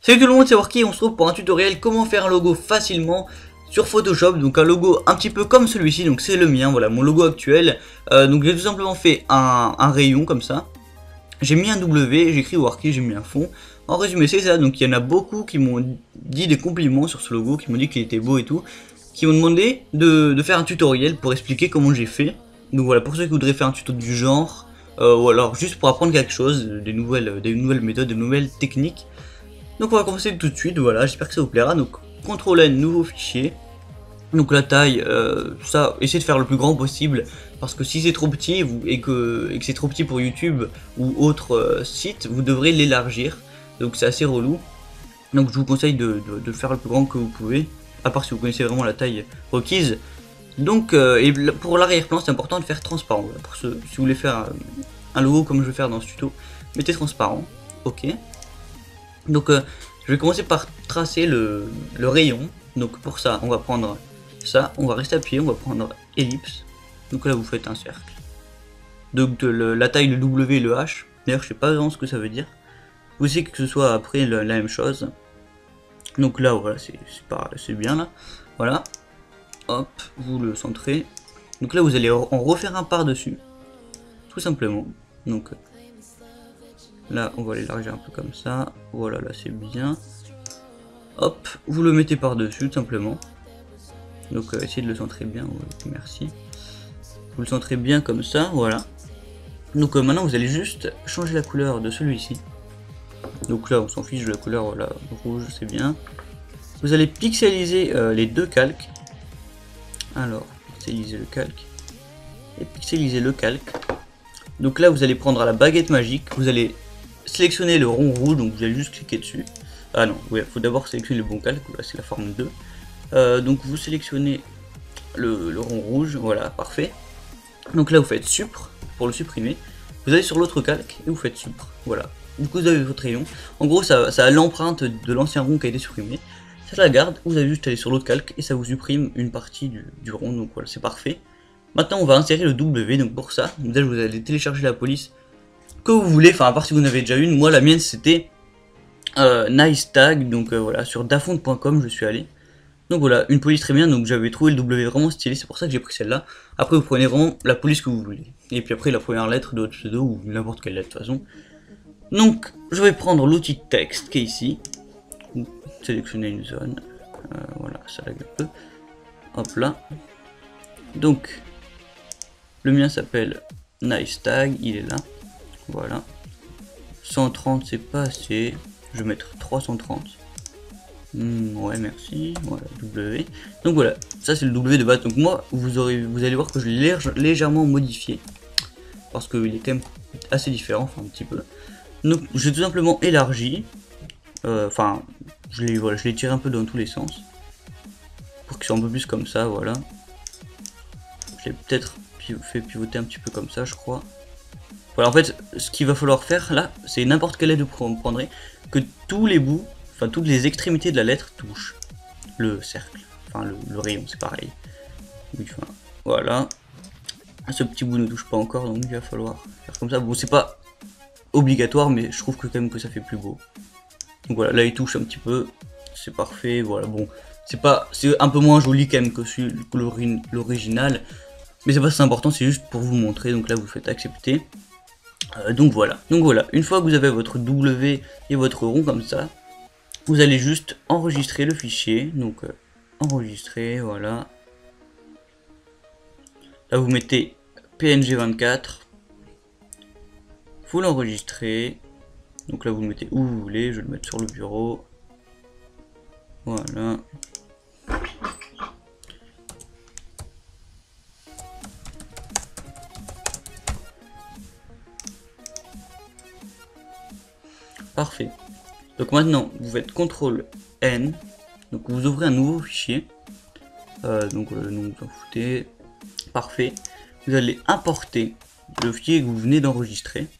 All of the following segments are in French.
Salut tout le monde, c'est Worky, on se retrouve pour un tutoriel comment faire un logo facilement sur Photoshop. Donc un logo un petit peu comme celui-ci, donc c'est le mien, voilà mon logo actuel. Donc j'ai tout simplement fait un rayon comme ça. J'ai mis un W, j'ai écrit Worky, j'ai mis un fond. En résumé c'est ça, donc il y en a beaucoup qui m'ont dit des compliments sur ce logo, qui m'ont dit qu'il était beau et tout. Qui m'ont demandé de faire un tutoriel pour expliquer comment j'ai fait. Donc voilà, pour ceux qui voudraient faire un tuto du genre, ou alors juste pour apprendre quelque chose, des nouvelles méthodes, des nouvelles techniques. Donc on va commencer tout de suite, voilà, j'espère que ça vous plaira. Donc CTRL N, nouveau fichier. Donc la taille, ça, essayez de faire le plus grand possible, parce que si c'est trop petit et que c'est trop petit pour YouTube ou autre site, vous devrez l'élargir. Donc c'est assez relou. Donc je vous conseille de le faire le plus grand que vous pouvez, à part si vous connaissez vraiment la taille requise. Donc et pour l'arrière-plan c'est important de faire transparent. Voilà, pour si vous voulez faire un logo comme je vais faire dans ce tuto, mettez transparent, ok. Donc je vais commencer par tracer le rayon. Donc pour ça on va prendre ça, on va rester appuyé, on va prendre ellipse. Donc là vous faites un cercle. Donc la taille, le W et le H. D'ailleurs je sais pas vraiment ce que ça veut dire. Vous savez que ce soit après la même chose. Donc là voilà c'est bien là. Voilà. Hop, vous le centrez. Donc là vous allez en refaire un par dessus. Tout simplement. Donc là on va l'élargir un peu comme ça. Voilà, là c'est bien. Hop, vous le mettez par dessus tout simplement. Donc essayez de le centrer bien, merci. Vous le centrez bien comme ça, voilà. Donc maintenant vous allez juste changer la couleur de celui-ci. Donc là on s'en fiche de la couleur, voilà, rouge c'est bien. Vous allez pixeliser les deux calques. Alors, pixeliser le calque. Et pixeliser le calque. Donc là vous allez prendre à la baguette magique, vous allez sélectionner le rond rouge, donc vous allez juste cliquer dessus. Ah non, il faut d'abord sélectionner le bon calque, là c'est la forme 2. Donc vous sélectionnez le rond rouge, voilà, parfait. Donc là vous faites supr pour le supprimer. Vous allez sur l'autre calque et vous faites supr, voilà. Du coup vous avez votre rayon. En gros ça a l'empreinte de l'ancien rond qui a été supprimé. Ça la garde, vous avez juste à aller sur l'autre calque et ça vous supprime une partie du rond, donc voilà, c'est parfait. Maintenant on va insérer le W, donc pour ça, vous allez télécharger la police que vous voulez, enfin à part si vous en avez déjà une. Moi la mienne c'était nice tag, donc voilà, sur dafont.com je suis allé. Donc voilà, une police très bien, donc j'avais trouvé le W vraiment stylé, c'est pour ça que j'ai pris celle-là. Après vous prenez vraiment la police que vous voulez. Et puis après la première lettre de votre pseudo ou n'importe quelle lettre de toute façon. Donc je vais prendre l'outil de texte qui est ici. Sélectionner une zone. Voilà, ça lag un peu. Hop là. Donc le mien s'appelle nice tag, il est là. Voilà. 130 c'est pas assez. Je vais mettre 330. Ouais merci, voilà, W. Donc voilà, ça c'est le W de base. Donc moi, vous allez voir que je l'ai légèrement modifié. Parce qu'il est quand même assez différent, enfin un petit peu. Donc j'ai tout simplement élargi. Enfin, je l'ai tiré un peu dans tous les sens. Pour qu'il soit un peu plus comme ça, voilà. J'ai peut-être fait pivoter un petit peu comme ça, je crois. Voilà, en fait, ce qu'il va falloir faire là, c'est n'importe quelle lettre vous prendrez, que tous les bouts, enfin toutes les extrémités de la lettre touchent le cercle, enfin le rayon, c'est pareil. Oui, enfin, voilà. Ce petit bout ne touche pas encore, donc il va falloir faire comme ça. Bon, c'est pas obligatoire, mais je trouve que quand même que ça fait plus beau. Donc voilà, là il touche un petit peu, c'est parfait. Voilà, bon, c'est un peu moins joli quand même que l'original, mais c'est pas si important, c'est juste pour vous montrer. Donc là vous faites accepter. Donc voilà, une fois que vous avez votre W et votre rond comme ça, vous allez juste enregistrer le fichier. Donc enregistrer, voilà. Là vous mettez PNG24, vous l'enregistrez. Donc là vous le mettez où vous voulez, je vais le mettre sur le bureau. Voilà. Parfait. Donc maintenant, vous faites CTRL N. Donc vous ouvrez un nouveau fichier. Donc vous en foutez. Parfait. Vous allez importer le fichier que vous venez d'enregistrer.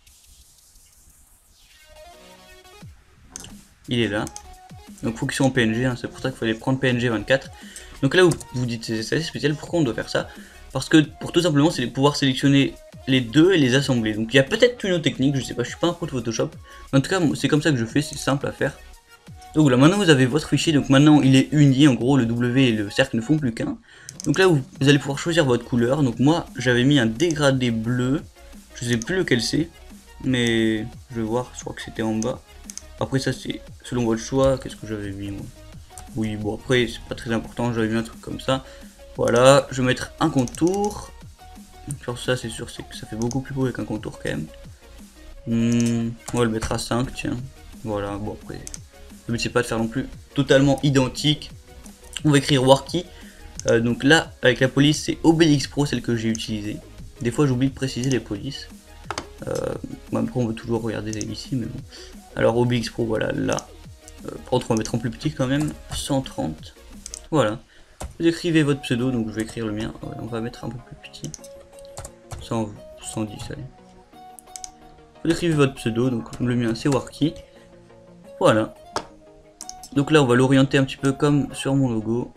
Il est là. Donc il faut qu'il soit en PNG. Hein, c'est pour ça qu'il fallait prendre PNG 24. Donc là, vous dites c'est assez spécial. Pourquoi on doit faire ça? Parce que pour tout simplement, c'est de pouvoir sélectionner les deux et les assembler. Donc il y a peut-être une autre technique, je sais pas, je suis pas un pro de Photoshop. En tout cas, c'est comme ça que je fais, c'est simple à faire. Donc là maintenant vous avez votre fichier, donc maintenant il est uni, en gros le W et le cercle ne font plus qu'un. Donc là vous allez pouvoir choisir votre couleur, donc moi j'avais mis un dégradé bleu, je sais plus lequel c'est, mais je vais voir, je crois que c'était en bas. Après ça c'est selon votre choix, qu'est-ce que j'avais mis moi? Oui bon après c'est pas très important, j'avais mis un truc comme ça. Voilà, je vais mettre un contour, sur ça c'est sûr que ça fait beaucoup plus beau avec un contour quand même. On va le mettre à 5 tiens, voilà bon après... Le but c'est pas de faire non plus totalement identique. On va écrire Warky. Donc là avec la police c'est Obélix Pro celle que j'ai utilisée. Des fois j'oublie de préciser les polices. Après on veut toujours regarder ici mais bon. Alors Obélix Pro voilà là. Par contre on va mettre en plus petit quand même. 130. Voilà. Vous écrivez votre pseudo donc je vais écrire le mien. Ouais, on va mettre un peu plus petit. 110 allez. Vous écrivez votre pseudo donc le mien c'est Warky. Voilà. Donc là on va l'orienter un petit peu comme sur mon logo.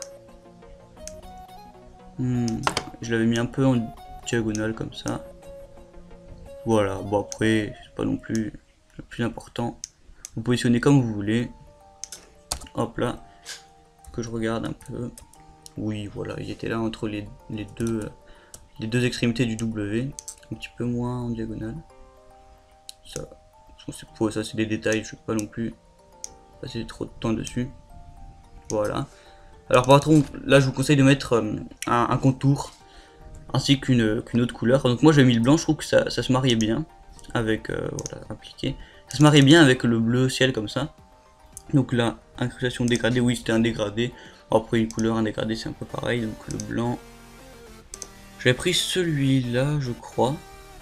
Je l'avais mis un peu en diagonale comme ça. Voilà, bon après c'est pas non plus le plus important. Vous positionnez comme vous voulez. Hop là. Que je regarde un peu. Oui voilà, il était là entre les deux extrémités du W. Un petit peu moins en diagonale. Ça c'est des détails, je vais pas non plus passer trop de temps dessus. Voilà. Alors par contre là je vous conseille de mettre un contour ainsi qu'une autre couleur. Donc moi j'ai mis le blanc, je trouve que ça se mariait bien avec voilà, appliqué. Ça se mariait bien avec le bleu ciel comme ça. Donc là, incrustation dégradée, oui c'était un dégradé. Après une couleur, un dégradé c'est un peu pareil. Donc le blanc. J'avais pris celui-là je crois.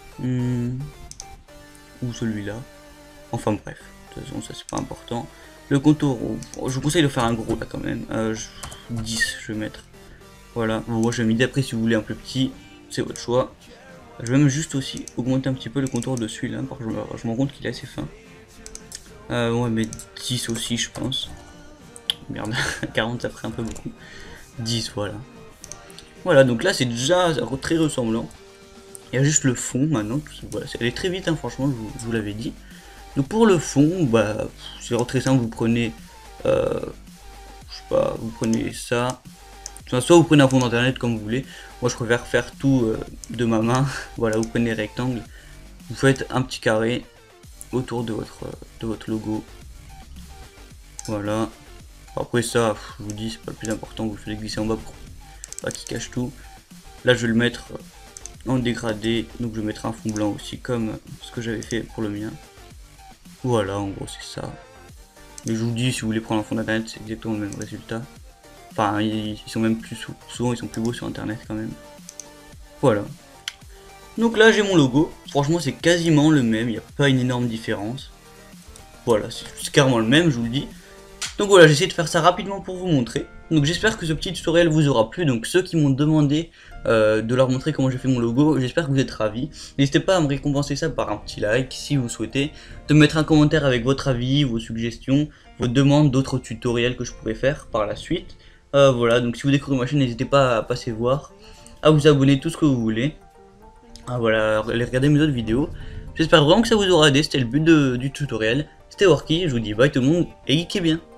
Ou celui-là. Enfin bref, de toute façon ça c'est pas important. Le contour, je vous conseille de faire un gros là quand même. 10 je vais mettre. Voilà, bon, moi je vais mis après si vous voulez un plus petit, c'est votre choix. Je vais même juste aussi augmenter un petit peu le contour de celui-là, parce que je me rends compte qu'il est assez fin. Ouais mais 10 aussi je pense. Merde, 40 ça ferait un peu beaucoup. 10 voilà. Voilà, donc là c'est déjà très ressemblant. Il y a juste le fond maintenant, voilà, c'est allé très vite hein, franchement, je vous l'avais dit. Donc pour le fond, bah c'est très simple, vous prenez, je sais pas, vous prenez ça, enfin, soit vous prenez un fond d'internet comme vous voulez. Moi je préfère faire tout de ma main. Voilà, vous prenez rectangle, vous faites un petit carré autour de votre logo. Voilà. Après ça, je vous dis c'est pas le plus important, vous le faites glisser en bas pour pas qu'il cache tout. Là je vais le mettre en dégradé, donc je vais mettre un fond blanc aussi comme ce que j'avais fait pour le mien. Voilà, en gros c'est ça. Mais je vous dis, si vous voulez prendre un fond d'internet, c'est exactement le même résultat. Enfin, ils sont même plus souvent, ils sont plus beaux sur internet quand même. Voilà. Donc là, j'ai mon logo. Franchement, c'est quasiment le même. Il n'y a pas une énorme différence. Voilà, c'est carrément le même, je vous le dis. Donc voilà, j'ai essayé de faire ça rapidement pour vous montrer. Donc j'espère que ce petit tutoriel vous aura plu. Donc ceux qui m'ont demandé de leur montrer comment j'ai fait mon logo, j'espère que vous êtes ravis. N'hésitez pas à me récompenser ça par un petit like si vous souhaitez. De me mettre un commentaire avec votre avis, vos suggestions, vos demandes d'autres tutoriels que je pourrais faire par la suite. Voilà, donc si vous découvrez ma chaîne, n'hésitez pas à passer voir, à vous abonner, tout ce que vous voulez. Voilà, allez regarder mes autres vidéos. J'espère vraiment que ça vous aura aidé, c'était le but du tutoriel. C'était Warky, je vous dis bye tout le monde et geekez bien.